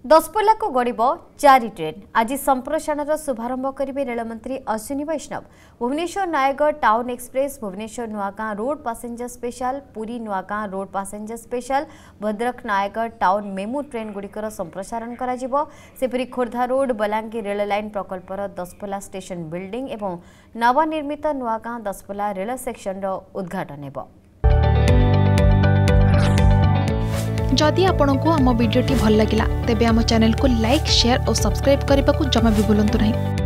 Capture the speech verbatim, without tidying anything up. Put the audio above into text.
दसपल्ला को गड़ब चारि ट्रेन आज संप्रसारण शुभारंभ करेंगे रेलमंत्री Ashwini Vaishnaw. Bhubaneswar Nayagarh town express, Bhubaneswar Nuagaon road passenger special, Puri Nuagaon road passenger special, Bhadrak Nayagarh town MEMU train गुड़िकर संप्रसारण कर Khordha road Balangir rail line प्रकल्पर दसपल्ला स्टेशन बिल्डिंग एवं नवनिर्मित नुआगां दसपल्ला रेल सेक्शन उद्घाटन हेब। जदि आपंक आम भिडी भल लगा तेब आम चैनल को लाइक, शेयर और सब्सक्राइब करने को जमा भी भूलु नहीं।